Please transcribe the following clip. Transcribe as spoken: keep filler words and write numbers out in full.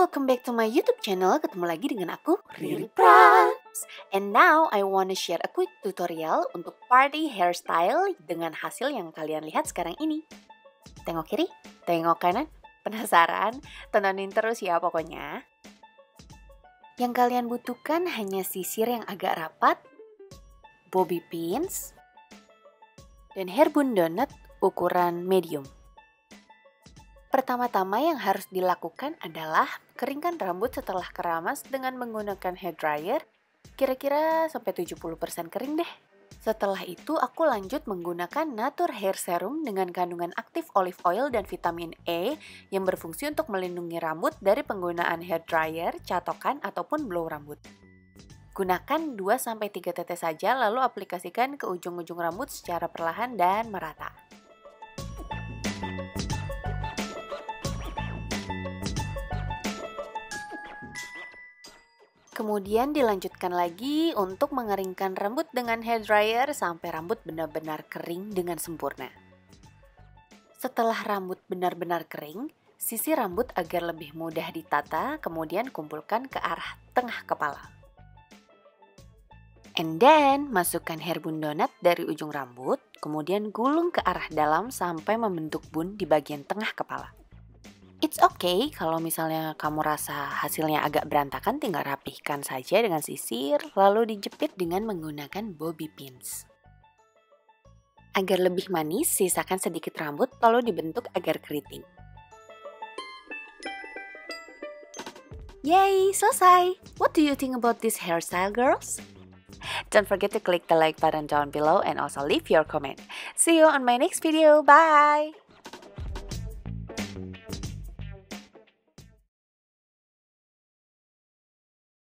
welcome back to my YouTube channel. Ketemu lagi dengan aku, Riri Prams. And now I wanna share a quick tutorial untuk party hairstyle dengan hasil yang kalian lihat sekarang ini. Tengok kiri, tengok kanan. Penasaran? Tontonin terus ya pokoknya. Yang kalian butuhkan hanya sisir yang agak rapat, bobby pins, dan hairbun donut ukuran medium. Pertama-tama yang harus dilakukan adalah keringkan rambut setelah keramas dengan menggunakan hair dryer, kira-kira sampai tujuh puluh persen kering deh. Setelah itu aku lanjut menggunakan Natur Hair Serum dengan kandungan aktif olive oil dan vitamin E yang berfungsi untuk melindungi rambut dari penggunaan hair dryer, catokan, ataupun blow rambut. Gunakan dua sampai tiga tetes saja lalu aplikasikan ke ujung-ujung rambut secara perlahan dan merata. Kemudian dilanjutkan lagi untuk mengeringkan rambut dengan hair dryer sampai rambut benar-benar kering dengan sempurna. Setelah rambut benar-benar kering, sisir rambut agar lebih mudah ditata, kemudian kumpulkan ke arah tengah kepala. And then, masukkan hairbun donut dari ujung rambut, kemudian gulung ke arah dalam sampai membentuk bun di bagian tengah kepala. It's okay kalau misalnya kamu rasa hasilnya agak berantakan, tinggal rapihkan saja dengan sisir, lalu dijepit dengan menggunakan bobby pins. Agar lebih manis, sisakan sedikit rambut lalu dibentuk agar keriting. Yay, selesai! What do you think about this hairstyle, girls? Don't forget to click the like button down below and also leave your comment. See you on my next video. Bye!